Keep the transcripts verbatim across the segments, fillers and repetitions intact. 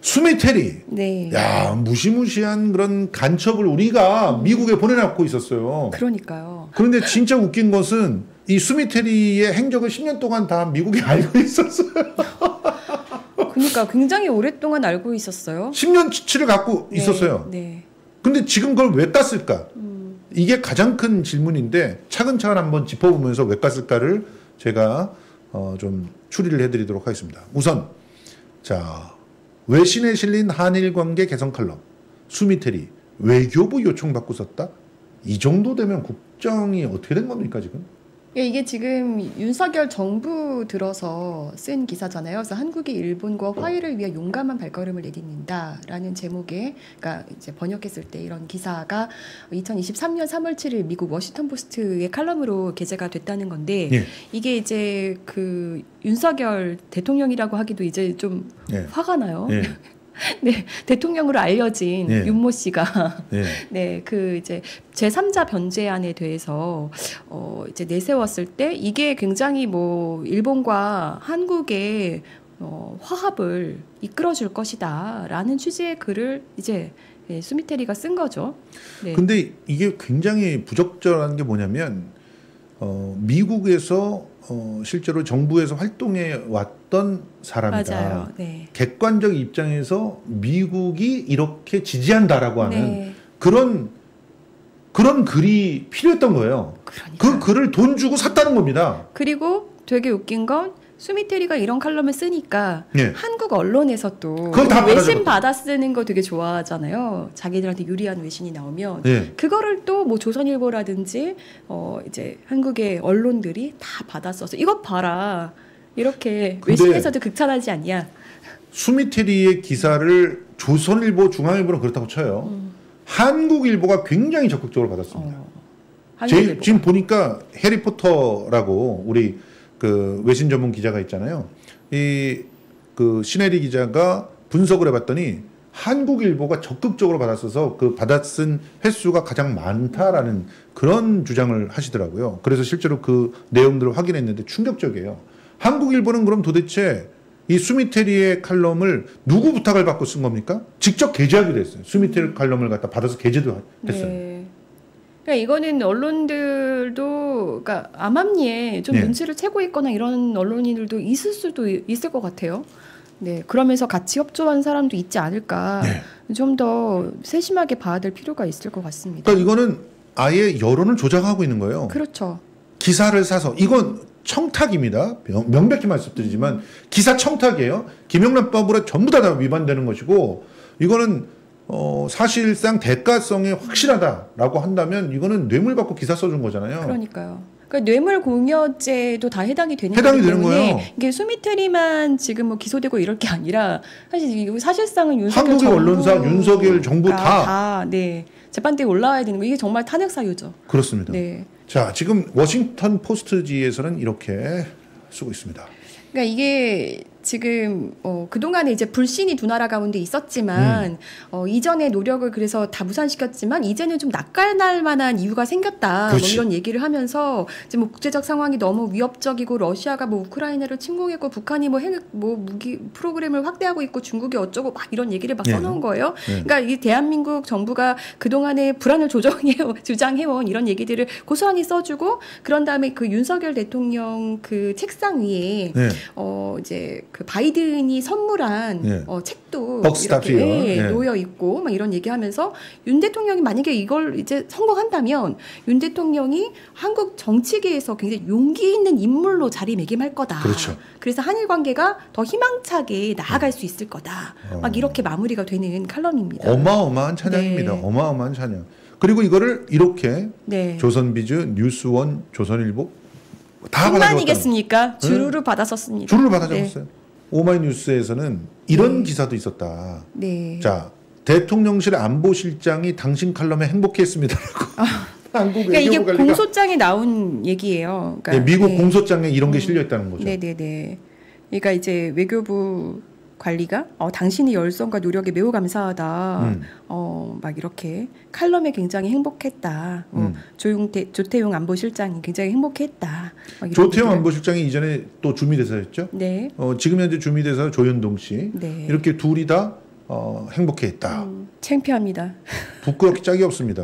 수미테리. 네. 야, 무시무시한 그런 간첩을 우리가 음. 미국에 보내놨고 있었어요. 그러니까요. 그런데 진짜 웃긴 것은 이 수미테리의 행적을 십 년 동안 다 미국이 알고 있었어요. 그러니까 굉장히 오랫동안 알고 있었어요. 십 년치를 갖고 네, 있었어요. 네. 근데 지금 그걸 왜 땄을까? 음. 이게 가장 큰 질문인데 차근차근 한번 짚어보면서 왜 땄을까를 제가 어 좀 추리를 해드리도록 하겠습니다. 우선 자 외신에 실린 한일 관계 개선 칼럼 수미테리 외교부 요청받고 썼다? 이 정도 되면 국정이 어떻게 된 겁니까 지금? 예, 이게 지금 윤석열 정부 들어서 쓴 기사잖아요. 그래서 한국이 일본과 화해를 위해 용감한 발걸음을 내딛는다라는 제목의, 그러니까 이제 번역했을 때 이런 기사가 이천이십삼 년 삼월 칠일 미국 워싱턴 포스트의 칼럼으로 게재가 됐다는 건데 예. 이게 이제 그 윤석열 대통령이라고 하기도 이제 좀 예. 화가 나요. 예. 네, 대통령으로 알려진 예. 윤모 씨가 예. 네, 그 이제 제삼자 변제안에 대해서 어 이제 내세웠을 때 이게 굉장히 뭐 일본과 한국의 어 화합을 이끌어줄 것이다라는 취지의 글을 이제 예, 수미테리가 쓴 거죠. 네. 근데 이게 굉장히 부적절한 게 뭐냐면 어, 미국에서 어, 실제로 정부에서 활동해 왔던 사람이다. 맞아요. 네. 객관적 입장에서 미국이 이렇게 지지한다라고 하는 네. 그런 그런 글이 필요했던 거예요. 그러니까요. 그 글을 돈 주고 샀다는 겁니다. 그리고 되게 웃긴 건 수미테리가 이런 칼럼을 쓰니까 네. 한국 언론에서 또 그걸 다 외신 받아줬거든요. 받아 쓰는 거 되게 좋아하잖아요. 자기들한테 유리한 외신이 나오면 네. 그거를 또 뭐 조선일보라든지 어 이제 한국의 언론들이 다 받아 써서 이것 봐라 이렇게 외신에서도 극찬하지 않냐. 수미테리의 기사를 조선일보, 중앙일보는 그렇다고 쳐요. 음. 한국일보가 굉장히 적극적으로 받았습니다. 어, 제, 한국일보가. 지금 보니까 해리포터라고 우리 그 외신 전문 기자가 있잖아요. 이 그 시네리 기자가 분석을 해봤더니 한국일보가 적극적으로 받았어서 그 받아쓴 횟수가 가장 많다라는 그런 주장을 하시더라고요. 그래서 실제로 그 내용들을 확인했는데 충격적이에요. 한국일보는 그럼 도대체 이 수미테리의 칼럼을 누구 부탁을 받고 쓴 겁니까? 직접 게재하기도 했어요. 수미테리 칼럼을 갖다 받아서 게재도 했어요. 네. 그러니까 이거는 언론들도 그러니까 암암리에 좀 네. 눈치를 채고 있거나 이런 언론인들도 있을 수도 있을 것 같아요. 네, 그러면서 같이 협조한 사람도 있지 않을까. 네. 좀 더 세심하게 봐야 될 필요가 있을 것 같습니다. 그러니까 이거는 아예 여론을 조작하고 있는 거예요. 그렇죠. 기사를 사서 이건 청탁입니다. 명, 명백히 말씀드리지만 기사 청탁이에요. 김영란법으로 전부 다, 다 위반되는 것이고 이거는 어, 사실상 대가성이 확실하다라고 한다면 이거는 뇌물 받고 기사 써준 거잖아요. 그러니까요. 그러니까 뇌물 공여죄도 다 해당이 되는 해당이 거기 되는 때문에 거예요. 이게 수미테리만 지금 뭐 기소되고 이럴 게 아니라 사실 이거 사실상은 윤석열 한국의 언론사, 윤석열 정부 다. 다 네, 재판대에 올라와야 되는 거 이게 정말 탄핵 사유죠. 그렇습니다. 네. 자, 지금 워싱턴 포스트지에서는 이렇게 쓰고 있습니다. 그러니까 이게 지금 어, 그동안에 이제 불신이 두 나라 가운데 있었지만 음. 어, 이전의 노력을 그래서 다 무산시켰지만 이제는 좀 낯갈날 만한 이유가 생겼다. 뭐 그렇지. 이런 얘기를 하면서 이제 뭐 국제적 상황이 너무 위협적이고 러시아가 뭐 우크라이나를 침공했고 북한이 뭐 핵 뭐 무기 프로그램을 확대하고 있고 중국이 어쩌고 막 이런 얘기를 막 네. 써놓은 거예요. 네. 그러니까 이 대한민국 정부가 그동안에 불안을 조정해 주장해온 이런 얘기들을 고스란히 써주고 그런 다음에 그 윤석열 대통령 그 책상 위에 네. 어 이제 그 바이든이 선물한 예. 어, 책도 벅스타피어. 이렇게 예. 놓여 있고 막 이런 얘기하면서 윤 대통령이 만약에 이걸 이제 성공한다면 윤 대통령이 한국 정치계에서 굉장히 용기 있는 인물로 자리매김할 거다. 그렇죠. 그래서 한일 관계가 더 희망차게 나아갈 수 있을 거다. 어. 막 이렇게 마무리가 되는 칼럼입니다. 어마어마한 찬양입니다. 네. 어마어마한 찬양. 그리고 이거를 이렇게 네. 조선비즈, 뉴스원, 조선일보 다 받아줬다는 뿐만이겠습니까? 주루루 받았었습니다. 주루를 받아줬어요. 오마이뉴스에서는 이런 네. 기사도 있었다. 네. 자, 대통령실 안보실장이 당신 칼럼에 행복했습니다라고. 아. 한국 그러니까 이게 외교부 관리가- 공소장에 나온 얘기예요. 그러니까 네, 미국 네. 공소장에 이런 게 실려 있다는 거죠. 네네네. 그러니까 이제 외교부 관리가 어, 당신의 열성과 노력에 매우 감사하다. 음. 어, 막 이렇게 칼럼에 굉장히 행복했다. 어, 음. 조용태, 조태용 안보실장이 굉장히 행복했다. 막 이런 조태용 얘기를- 안보실장이 이전에 또 주미대사였죠. 네. 어, 지금 현재 주미대사 조현동 씨. 네. 이렇게 둘이 다 어, 행복해했다. 음, 창피합니다. 부끄럽기 짝이 없습니다.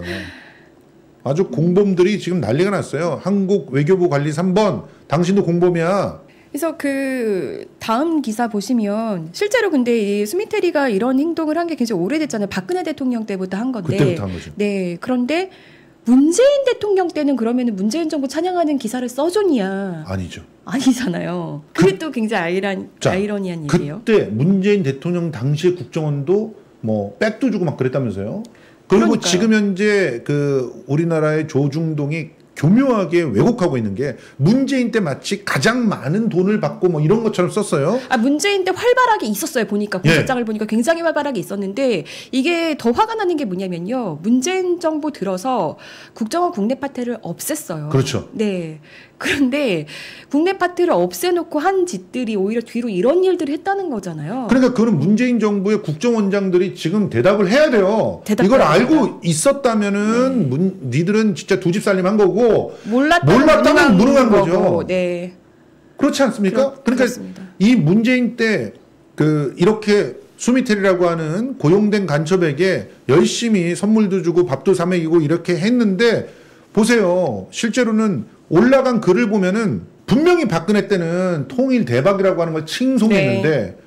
아주 공범들이 지금 난리가 났어요. 한국 외교부 관리 삼 번 당신도 공범이야. 그래서 그 다음 기사 보시면 실제로 근데 이 수미테리가 이런 행동을 한 게 굉장히 오래됐잖아요. 박근혜 대통령 때부터 한 건데. 그때부터 한 거죠. 네. 그런데 문재인 대통령 때는 그러면은 문재인 정부 찬양하는 기사를 써줬냐? 아니죠. 아니잖아요. 그게 그, 또 굉장히 아이란, 자, 아이러니한 얘기예요. 그때 문재인 대통령 당시의 국정원도 뭐 백도 주고 막 그랬다면서요. 그리고 그러니까요. 지금 현재 그 우리나라의 조중동이 교묘하게 왜곡하고 있는 게 문재인 때 마치 가장 많은 돈을 받고 뭐 이런 것처럼 썼어요. 아 문재인 때 활발하게 있었어요. 보니까 공소장을 예. 보니까 굉장히 활발하게 있었는데 이게 더 화가 나는 게 뭐냐면요. 문재인 정부 들어서 국정원 국내 파트를 없앴어요. 그렇죠. 네. 그런데 국내 파트를 없애놓고 한 짓들이 오히려 뒤로 이런 일들을 했다는 거잖아요. 그러니까 그는 문재인 정부의 국정원장들이 지금 대답을 해야 돼요. 이걸 알고 됩니다. 있었다면은 네. 문, 니들은 진짜 두 집 살림한 거고 몰랐다면, 몰랐다면 무능한 거죠. 거고. 네. 그렇지 않습니까? 그렇, 그러니까 그렇습니다. 이 문재인 때 그 이렇게 수미텔이라고 하는 고용된 간첩에게 열심히 선물도 주고 밥도 사 먹이고 이렇게 했는데 보세요. 실제로는 올라간 글을 보면은 분명히 박근혜 때는 통일 대박이라고 하는 걸 칭송했는데 네.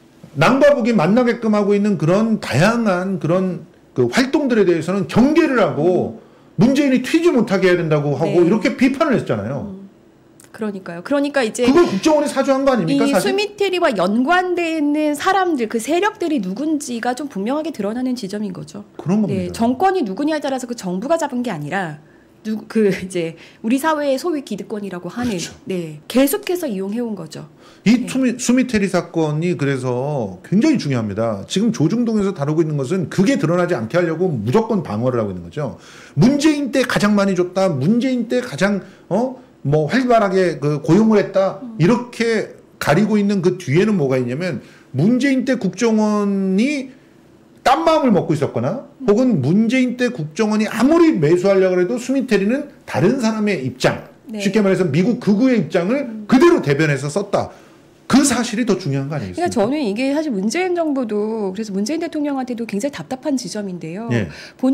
남과 북이 만나게끔 하고 있는 그런 다양한 그런 그 활동들에 대해서는 경계를 하고 문재인이 튀지 못하게 해야 된다고 하고 네. 이렇게 비판을 했잖아요. 음. 그러니까요. 그러니까 이제 그걸 국정원이 사주한 거 아닙니까? 이 사실? 수미테리와 연관돼 있는 사람들, 그 세력들이 누군지가 좀 분명하게 드러나는 지점인 거죠. 그런 겁니다. 네, 정권이 누구냐에 따라서 그 정부가 잡은 게 아니라 누, 그 이제 우리 사회의 소위 기득권이라고 하는 그렇죠. 네 계속해서 이용해온 거죠. 이 네. 투미, 수미테리 사건이 그래서 굉장히 중요합니다. 지금 조중동에서 다루고 있는 것은 그게 드러나지 않게 하려고 무조건 방어를 하고 있는 거죠. 문재인 때 가장 많이 줬다. 문재인 때 가장 어 뭐 활발하게 그 고용을 했다. 음. 이렇게 가리고 있는 그 뒤에는 뭐가 있냐면 문재인 때 국정원이 딴 마음을 먹고 있었거나 혹은 문재인 때 국정원이 아무리 매수하려고 해도 수미테리는 다른 사람의 입장 네. 쉽게 말해서 미국 극우의 입장을 음. 그대로 대변해서 썼다. 그 사실이 더 중요한 거 아니겠습니까? 그러니까 저는 이게 사실 문재인 정부도 그래서 문재인 대통령한테도 굉장히 답답한 지점인데요. 예.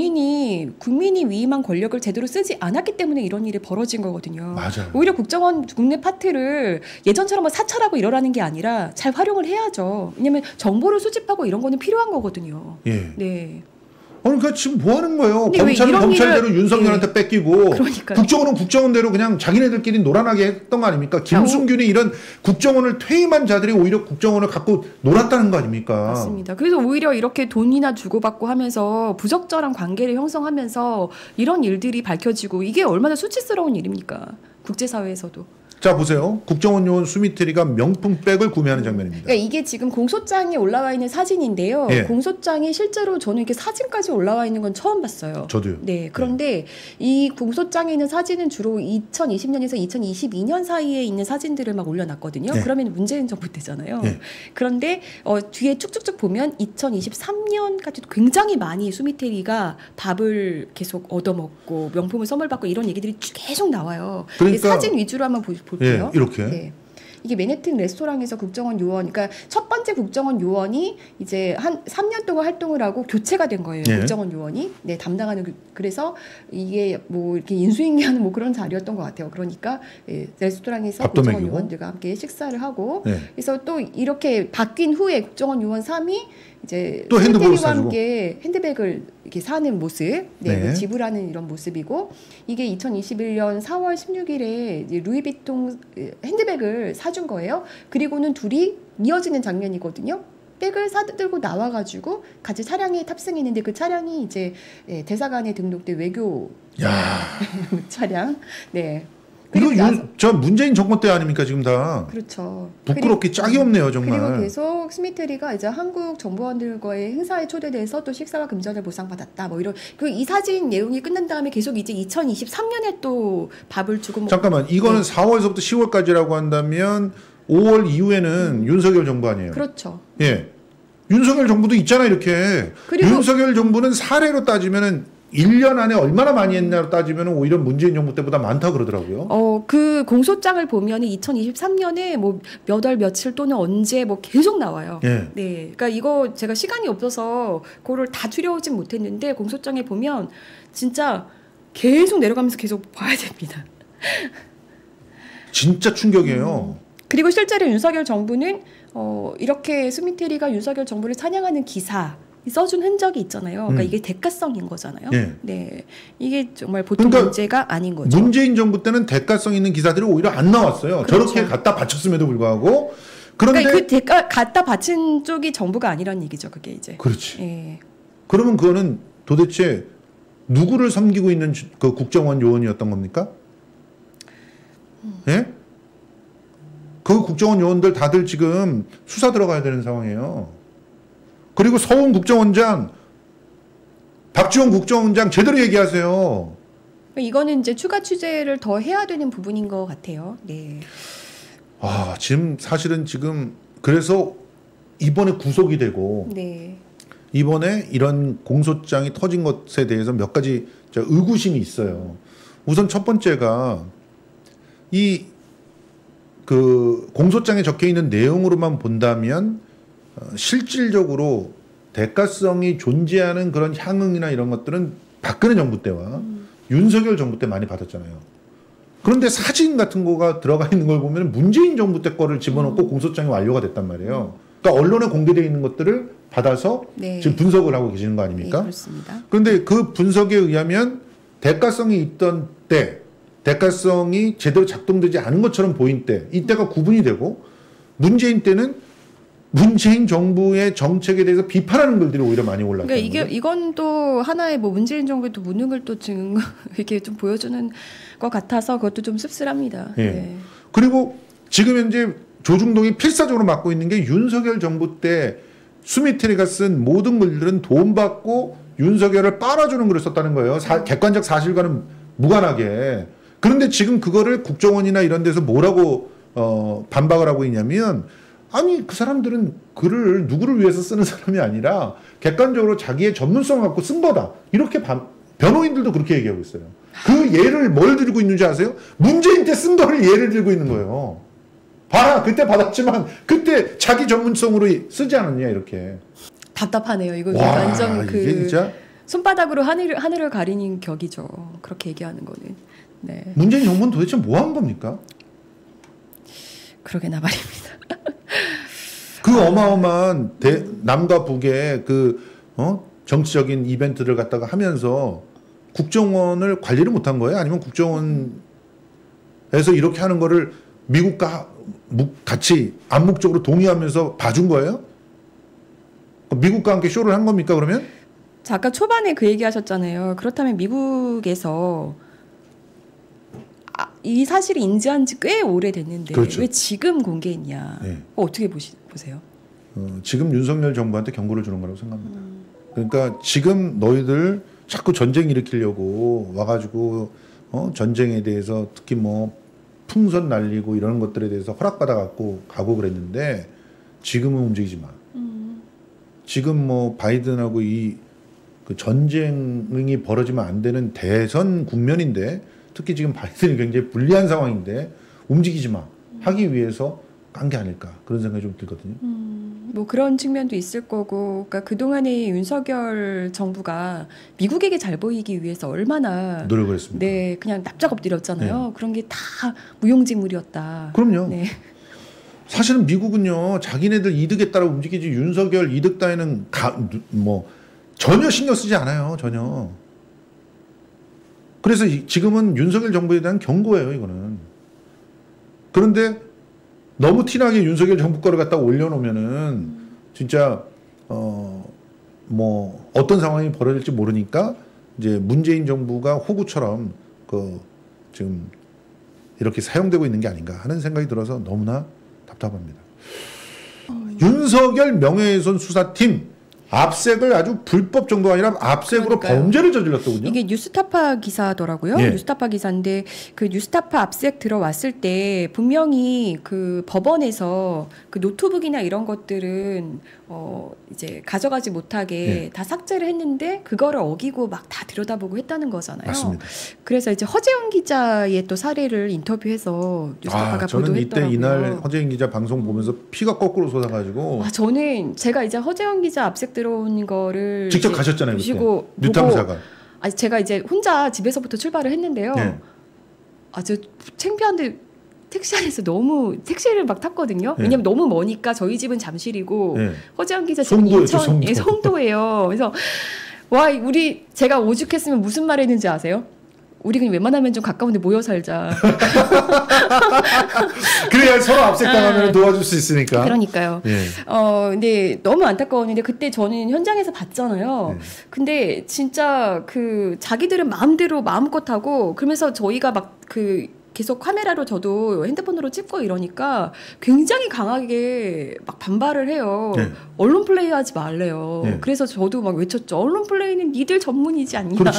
본인이 국민이 위임한 권력을 제대로 쓰지 않았기 때문에 이런 일이 벌어진 거거든요. 맞아요. 오히려 국정원 국내 파트를 예전처럼 사찰하고 이러라는 게 아니라 잘 활용을 해야죠. 왜냐하면 정보를 수집하고 이런 거는 필요한 거거든요. 예. 네. 아니, 그러니까 지금 뭐 하는 거예요? 검찰은 검찰대로 일을... 윤석열한테 예. 뺏기고 그러니까요. 국정원은 국정원대로 그냥 자기네들끼리 놀아나게 했던 거 아닙니까? 김순균이 이런 국정원을 퇴임한 자들이 오히려 국정원을 갖고 놀았다는 거 아닙니까? 맞습니다. 그래서 오히려 이렇게 돈이나 주고받고 하면서 부적절한 관계를 형성하면서 이런 일들이 밝혀지고 이게 얼마나 수치스러운 일입니까? 국제사회에서도. 자 보세요. 국정원 요원 수미테리가 명품 백을 구매하는 장면입니다. 그러니까 이게 지금 공소장에 올라와 있는 사진인데요. 예. 공소장이 실제로 저는 이렇게 사진까지 올라와 있는 건 처음 봤어요. 저도요. 네. 그런데 예. 이 공소장에 있는 사진은 주로 이천이십 년에서 이천이십이 년 사이에 있는 사진들을 막 올려놨거든요. 예. 그러면 문재인 정부 때잖아요. 예. 그런데 어, 뒤에 쭉쭉쭉 보면 이천이십삼 년까지도 굉장히 많이 수미테리가 밥을 계속 얻어먹고 명품을 선물 받고 이런 얘기들이 계속 나와요. 그러니까 사진 위주로 한번 보시죠. 볼게요. 예, 이렇게. 네. 이게 맨해튼 레스토랑에서 국정원 요원, 그러니까 첫 번째 국정원 요원이 이제 한 삼 년 동안 활동을 하고 교체가 된 거예요. 예. 국정원 요원이. 네, 담당하는. 그래서 이게 뭐 이렇게 인수인계하는 뭐 그런 자리였던 것 같아요. 그러니까 예, 레스토랑에서 국정원 먹이고. 요원들과 함께 식사를 하고 예. 그래서 또 이렇게 바뀐 후에 국정원 요원 삼 위 이제 또 핸드백을 함께 핸드백을 이렇게 사는 모습, 네, 네. 지불하는 이런 모습이고 이게 이천이십일 년 사월 십육일에 이제 루이비통 핸드백을 사준 거예요. 그리고는 둘이 이어지는 장면이거든요. 백을 사들고 나와가지고 같이 차량에 탑승했는데 그 차량이 이제 네, 대사관에 등록된 외교 야. 차량, 네. 이거 윤, 저 문재인 정권 때 아닙니까 지금 다. 그렇죠. 부끄럽기 그리고, 짝이 없네요 정말. 그리고 계속 스미테리가 이제 한국 정보원들과의 행사에 초대돼서 또 식사와 금전을 보상받았다. 뭐 이런 그 이 사진 내용이 끝난 다음에 계속 이제 이천이십삼 년에 또 밥을 주고 먹고. 잠깐만 이거는 네. 사월서부터 시월까지라고 한다면 오월 이후에는 음. 윤석열 정부 아니에요? 그렇죠. 예. 윤석열 정부도 있잖아 이렇게. 그리고 윤석열 정부는 사례로 따지면은 일 년 안에 얼마나 많이 했냐로 따지면 오히려 문재인 정부 때보다 많다 그러더라고요. 어, 그 공소장을 보면 이천이십삼 년에 뭐 몇 월 며칠 또는 언제 뭐 계속 나와요. 예. 네. 그러니까 이거 제가 시간이 없어서 그거를 다 추려오진 못했는데 공소장에 보면 진짜 계속 내려가면서 계속 봐야 됩니다. 진짜 충격이에요. 음. 그리고 실제로 윤석열 정부는 어, 이렇게 수미테리가 윤석열 정부를 찬양하는 기사 써준 흔적이 있잖아요. 그러니까 음. 이게 대가성인 거잖아요. 예. 네, 이게 정말 보통 그러니까 문제가 아닌 거죠. 문재인 정부 때는 대가성 있는 기사들이 오히려 안 나왔어요. 그렇죠. 저렇게 갖다 바쳤음에도 불구하고. 그런데 그러니까 그 대가 갖다 바친 쪽이 정부가 아니란 얘기죠. 그게 이제. 그렇지. 예. 그러면 그거는 도대체 누구를 섬기고 있는 주- 그 국정원 요원이었던 겁니까? 음. 예? 그 국정원 요원들 다들 지금 수사 들어가야 되는 상황이에요. 그리고 서훈 국정원장, 박지원 국정원장 제대로 얘기하세요. 이거는 이제 추가 취재를 더 해야 되는 부분인 것 같아요. 네. 아, 지금 사실은 지금 그래서 이번에 구속이 되고 네. 이번에 이런 공소장이 터진 것에 대해서 몇 가지 저 의구심이 있어요. 우선 첫 번째가 이 그 공소장에 적혀 있는 내용으로만 본다면 어, 실질적으로 대가성이 존재하는 그런 향응이나 이런 것들은 박근혜 정부 때와 음. 윤석열 정부 때 많이 받았잖아요. 그런데 사진 같은 거가 들어가 있는 걸 보면 문재인 정부 때 거를 집어넣고 음. 공소장이 완료가 됐단 말이에요. 그러니까 언론에 공개되어 있는 것들을 받아서 네. 지금 분석을 하고 계시는 거 네, 아닙니까? 그렇습니다. 그런데 그 분석에 의하면 대가성이 있던 때, 대가성이 제대로 작동되지 않은 것처럼 보인 때, 이때가 구분이 되고 문재인 때는 문재인 정부의 정책에 대해서 비판하는 글들이 오히려 많이 올랐다는 그러니까 이게 거죠. 이건 또 하나의 뭐 문재인 정부의 또 무능을 또 증 이렇게 좀 보여주는 것 같아서 그것도 좀 씁쓸합니다. 예. 네. 그리고 지금 현재 조중동이 필사적으로 맡고 있는 게 윤석열 정부 때 수미테리가 쓴 모든 글들은 돈 받고 윤석열을 빨아주는 글을 썼다는 거예요. 사- 객관적 사실과는 무관하게. 그런데 지금 그거를 국정원이나 이런 데서 뭐라고 어, 반박을 하고 있냐면 아니 그 사람들은 글을 누구를 위해서 쓰는 사람이 아니라 객관적으로 자기의 전문성을 갖고 쓴 거다. 이렇게 반- 변호인들도 그렇게 얘기하고 있어요. 그 예를 뭘 들고 있는지 아세요? 문재인 때 쓴 거를 예를 들고 있는 거예요. 봐라 그때 받았지만 그때 자기 전문성으로 쓰지 않았냐 이렇게. 답답하네요. 이거 와 완전 그 이게 진짜 손바닥으로 하늘을 하늘을 가리는 격이죠. 그렇게 얘기하는 거는. 네. 문재인 정부는 도대체 뭐 한 겁니까? 그러게나 말입니다. 그 어마어마한 대, 남과 북의 그 어? 정치적인 이벤트를 갖다가 하면서 국정원을 관리를 못한 거예요? 아니면 국정원에서 이렇게 하는 거를 미국과 묵- 같이 암묵적으로 동의하면서 봐준 거예요? 미국과 함께 쇼를 한 겁니까 그러면? 자, 아까 초반에 그 얘기하셨잖아요. 그렇다면 미국에서 아, 이 사실을 인지한 지 꽤 오래됐는데 그렇죠. 왜 지금 공개했냐? 네. 어, 어떻게 보시, 보세요? 어, 지금 윤석열 정부한테 경고를 주는 거라고 생각합니다. 그러니까 지금 너희들 자꾸 전쟁 일으키려고 와가지고 어? 전쟁에 대해서 특히 뭐 풍선 날리고 이런 것들에 대해서 허락받아 갖고 가고 그랬는데 지금은 움직이지 마. 음. 지금 뭐 바이든하고 이 그 전쟁이 벌어지면 안 되는 대선 국면인데 특히 지금 바이든이 굉장히 불리한 상황인데 움직이지 마 하기 위해서 간 게 아닐까 그런 생각이 좀 들거든요. 음, 뭐 그런 측면도 있을 거고, 그러니까 그 동안에 윤석열 정부가 미국에게 잘 보이기 위해서 얼마나 노력을 했습니다. 네 그냥 납작 엎드렸잖아요. 그런 게 다 무용지물이었다. 그럼요. 네. 사실은 미국은요 자기네들 이득에 따라 움직이지 윤석열 이득 따위는 가, 뭐 전혀 신경 쓰지 않아요 전혀. 그래서 이- 지금은 윤석열 정부에 대한 경고예요 이거는. 그런데 너무 티나게 윤석열 정부 거를 갖다 올려놓으면은 진짜 어 뭐 어떤 상황이 벌어질지 모르니까 이제 문재인 정부가 호구처럼 그 지금 이렇게 사용되고 있는 게 아닌가 하는 생각이 들어서 너무나 답답합니다. 윤석열 명예훼손 수사팀 압색을 아주 불법 정도가 아니라 압색으로 그러니까요. 범죄를 저질렀더군요. 이게 뉴스타파 기사더라고요. 예. 뉴스타파 기사인데 그 뉴스타파 압색 들어왔을 때 분명히 그 법원에서 그 노트북이나 이런 것들은 어 이제 가져가지 못하게 예. 다 삭제를 했는데 그거를 어기고 막 다 들여다보고 했다는 거잖아요. 맞습니다. 그래서 이제 허재훈 기자의 또 사례를 인터뷰해서 뉴스타파가 아, 저는 이때 보도했더라고요. 이날 허재인 기자 방송 보면서 피가 거꾸로 솟아가지고 아, 저는 제가 이제 허재훈 기자 압색 들어온 거를 직접 이제 가셨잖아요. 보시고 그때. 뉴탐사가. 보고 아 제가 이제 혼자 집에서부터 출발을 했는데요. 네. 아주 창피한데 택시 안에서 너무 택시를 막 탔거든요. 네. 왜냐면 너무 머니까 저희 집은 잠실이고 네. 허재훈 기자 집은 송도였죠, 인천 송도. 예, 송도예요. 그래서 와 우리 제가 오죽했으면 무슨 말 했는지 아세요? 우리 그냥 웬만하면 좀 가까운데 모여 살자. 그래야 서로 압색당하면 아, 도와줄 수 있으니까. 그러니까요. 예. 어, 근데 너무 안타까웠는데 그때 저는 현장에서 봤잖아요. 네. 근데 진짜 그 자기들은 마음대로 마음껏 하고 그러면서 저희가 막 그 계속 카메라로 저도 핸드폰으로 찍고 이러니까 굉장히 강하게 막 반발을 해요. 네. 언론 플레이 하지 말래요. 네. 그래서 저도 막 외쳤죠. 언론 플레이는 니들 전문이지 않냐. 그렇지.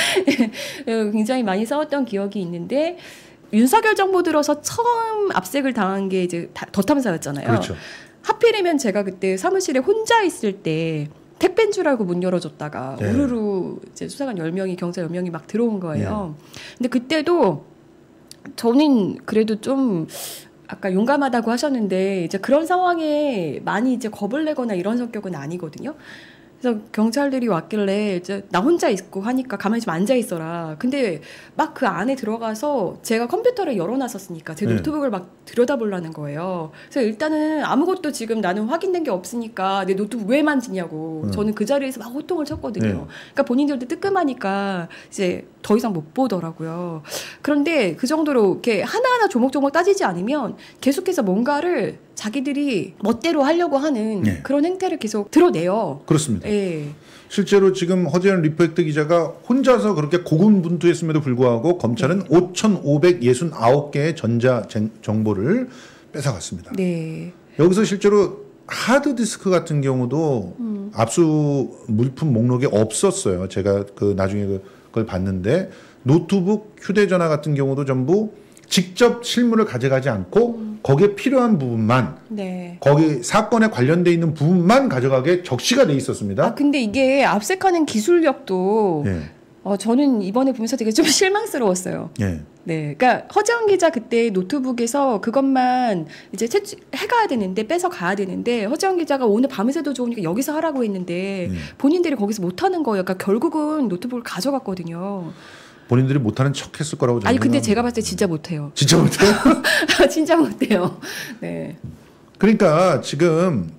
굉장히 많이 싸웠던 기억이 있는데 윤석열 정부 들어서 처음 압색을 당한 게 이제 다- 더 탐사였잖아요. 그렇죠. 하필이면 제가 그때 사무실에 혼자 있을 때 택배인 줄 알고 문 열어줬다가 네. 우르르 이제 수사관 열 명이 경찰 열 명이 막 들어온 거예요. 근데 그때도 저는 그래도 좀 아까 용감하다고 하셨는데 이제 그런 상황에 많이 이제 겁을 내거나 이런 성격은 아니거든요. 그래서 경찰들이 왔길래 이제 나 혼자 있고 하니까 가만히 좀 앉아 있어라. 근데 막 그 안에 들어가서 제가 컴퓨터를 열어놨었으니까 제 네. 노트북을 막 들여다보려는 거예요. 그래서 일단은 아무것도 지금 나는 확인된 게 없으니까 내 노트북 왜 만지냐고. 음. 저는 그 자리에서 막 호통을 쳤거든요. 네. 그러니까 본인들도 뜨끔하니까 이제 더 이상 못 보더라고요. 그런데 그 정도로 이렇게 하나하나 조목조목 따지지 않으면 계속해서 뭔가를 자기들이 멋대로 하려고 하는 네. 그런 행태를 계속 드러내요. 그렇습니다. 예. 실제로 지금 허재현 리포트 기자가 혼자서 그렇게 고군분투했음에도 불구하고 검찰은 오천오백육십구 개의 전자 쟁- 정보를 뺏어갔습니다. 네. 여기서 실제로 하드디스크 같은 경우도 음. 압수 물품 목록에 없었어요. 제가 그 나중에 그- 그걸 봤는데 노트북, 휴대전화 같은 경우도 전부 직접 실물을 가져가지 않고 음. 거기에 필요한 부분만 네. 거기 사건에 관련돼 있는 부분만 가져가게 적시가 돼 있었습니다. 아 근데 이게 압색하는 기술력도 예, 어, 저는 이번에 보면서 되게 좀 실망스러웠어요. 예, 네, 그러니까 허재훈 기자 그때 노트북에서 그것만 이제 채취 해가야 되는데 뺏어 가야 되는데 허재훈 기자가 오늘 밤새도 좋으니까 여기서 하라고 했는데 예. 본인들이 거기서 못 하는 거예요. 그러니까 결국은 노트북을 가져갔거든요. 본인들이 못하는 척했을 거라고 저는 아니 근데 생각합니다. 제가 봤을 때 진짜 못해요. 진짜 못해요. 진짜 못해요. 네. 그러니까 지금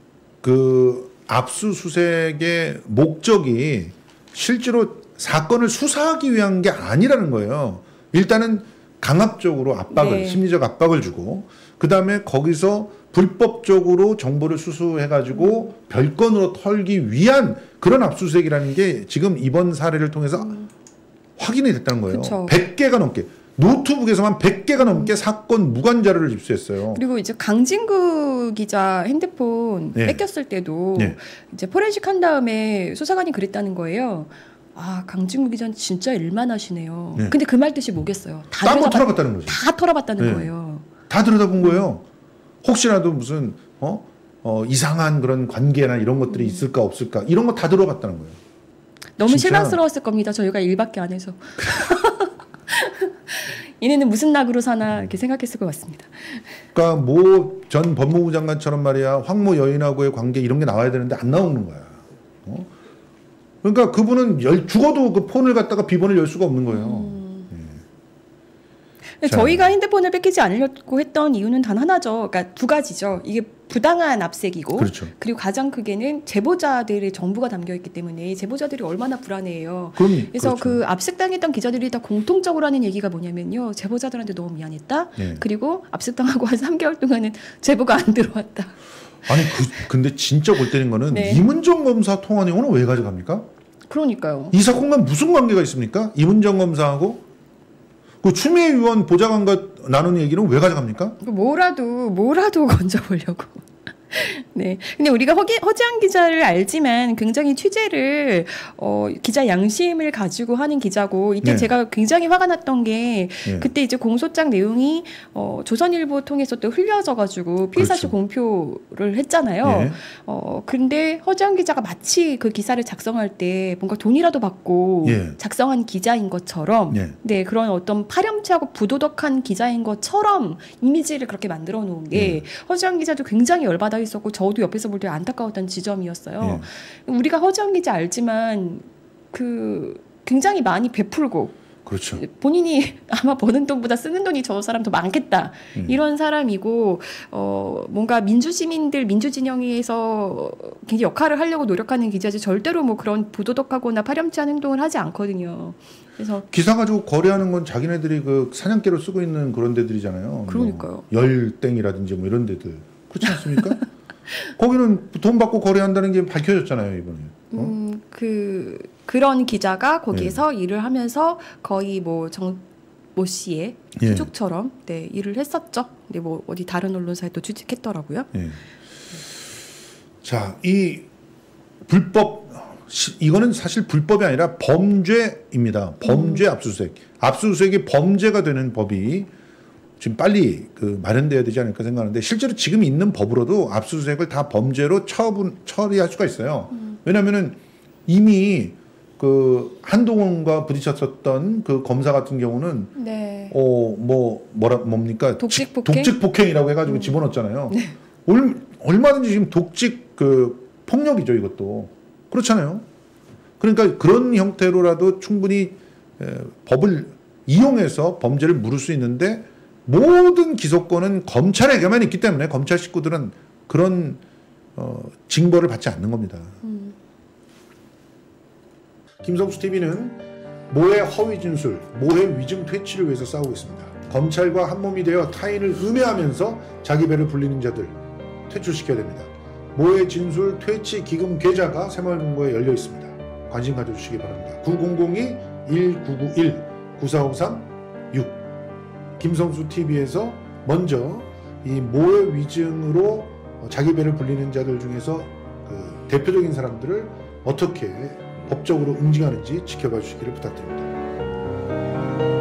그 압수수색의 목적이 실제로 사건을 수사하기 위한 게 아니라는 거예요. 일단은 강압적으로 압박을, 네. 심리적 압박을 주고, 그 다음에 거기서 불법적으로 정보를 수수해가지고 별건으로 털기 위한 그런 압수수색이라는 게 지금 이번 사례를 통해서 확인이 됐다는 거예요. 그쵸. 백 개가 넘게. 노트북에서만 백 개가 넘게 사건 무관 자료를 입수했어요. 그리고 이제 강진구 기자 핸드폰 네. 뺏겼을 때도 네. 이제 포렌식 한 다음에 수사관이 그랬다는 거예요. 아 강진구 기자는 진짜 일만 하시네요. 네. 근데 그 말 뜻이 뭐겠어요? 다 딴거 들여다봤- 털어봤다는 거죠. 다 털어봤다는 네. 거예요. 다 들여다본 거예요. 혹시라도 무슨 어? 어, 이상한 그런 관계나 이런 것들이 음. 있을까 없을까 이런 거 다 들어봤다는 거예요. 너무 진짜. 실망스러웠을 겁니다. 저희가 일밖에 안 해서. 얘네는 무슨 낙으로 사나 이렇게 생각했을 것 같습니다. 그러니까 모 전 법무부 장관처럼 말이야 황모 여인하고의 관계 이런 게 나와야 되는데 안 나오는 거야. 어? 그러니까 그분은 열, 죽어도 그 폰을 갖다가 비번을 열 수가 없는 거예요. 근데 자. 저희가 핸드폰을 뺏기지 않으려고 했던 이유는 단 하나죠. 그러니까 두 가지죠. 이게 부당한 압색이고 그렇죠. 그리고 가장 크게는 제보자들의 정보가 담겨 있기 때문에 제보자들이 얼마나 불안해해요. 그럼 그래서 그렇죠. 그 압색당했던 기자들이 다 공통적으로 하는 얘기가 뭐냐면요. 제보자들한테 너무 미안했다. 예. 그리고 압색당하고 한 삼 개월 동안은 제보가 안 들어왔다. 아니 그, 근데 진짜 골 때린 거는 네. 이문정 검사 통화 내용은 왜 가져갑니까? 그러니까요. 이 사건과 무슨 관계가 있습니까? 이문정 검사하고 그 추미애 의원 보좌관과 나누는 얘기는 왜 가져갑니까? 뭐라도 뭐라도 건져보려고. 네. 근데 우리가 허기, 허지한 기자를 알지만 굉장히 취재를 어, 기자 양심을 가지고 하는 기자고 이때 네. 제가 굉장히 화가 났던 게 네. 그때 이제 공소장 내용이 어, 조선일보 통해서 또 흘려져가지고 피의사실 그렇죠. 공표를 했잖아요. 네. 어, 근데 허지한 기자가 마치 그 기사를 작성할 때 뭔가 돈이라도 받고 예. 작성한 기자인 것처럼 네. 네, 그런 어떤 파렴치하고 부도덕한 기자인 것처럼 이미지를 그렇게 만들어 놓은 게 네. 허지한 기자도 굉장히 열받아 있었고 저도 옆에서 볼 때 안타까웠던 지점이었어요. 예. 우리가 허지한 기자 알지만 그 굉장히 많이 베풀고 그렇죠. 본인이 아마 버는 돈보다 쓰는 돈이 저 사람 더 많겠다 음. 이런 사람이고 어 뭔가 민주시민들 민주진영에서 굉장히 역할을 하려고 노력하는 기자지 절대로 뭐 그런 부도덕하거나 파렴치한 행동을 하지 않거든요. 그래서 기사 가지고 거래하는 건 자기네들이 그 사냥개로 쓰고 있는 그런 데들이잖아요. 그러니까요. 뭐 열땡이라든지 뭐 이런 데들 그렇지 않습니까? 거기는 돈 받고 거래한다는 게 밝혀졌잖아요 이번에. 어? 음, 그 그런 기자가 거기에서 네. 일을 하면서 거의 뭐 정 모 씨의 예. 수족처럼 네 일을 했었죠. 근데 뭐 어디 다른 언론사에 또 취직했더라고요. 예. 자, 이 불법 시, 이거는 사실 불법이 아니라 범죄입니다. 범죄 압수수색. 압수수색이 범죄가 되는 법이 지금 빨리 그 마련돼야 되지 않을까 생각하는데 실제로 지금 있는 법으로도 압수수색을 다 범죄로 처분 처리할 수가 있어요. 음. 왜냐하면은 이미 그 한동훈과 부딪혔었던 그 검사 같은 경우는 네. 어뭐 뭐라 뭡니까 독직 지- 폭행? 독직 폭행이라고 해가지고 음. 집어넣었잖아요. 얼, 얼마든지 지금 독직 그 폭력이죠 이것도 그렇잖아요. 그러니까 그런 형태로라도 충분히 에, 법을 이용해서 범죄를 물을 수 있는데 모든 기소권은 검찰에게만 있기 때문에 검찰 식구들은 그런 어, 징벌을 받지 않는 겁니다. 음. 김성수 티비는 모해 허위 진술, 모해 위증 퇴치를 위해서 싸우고 있습니다. 검찰과 한몸이 되어 타인을 음해하면서 자기 배를 불리는 자들 퇴출시켜야 됩니다. 모해 진술 퇴치 기금 계좌가 새마을금고에 열려 있습니다. 관심 가져주시기 바랍니다. 구공공이 일구구일 구사오삼 육 김성수 티비에서 먼저 이 모해 위증으로 자기 배를 불리는 자들 중에서 그 대표적인 사람들을 어떻게 법적으로 응징하는지 지켜봐 주시기를 부탁드립니다.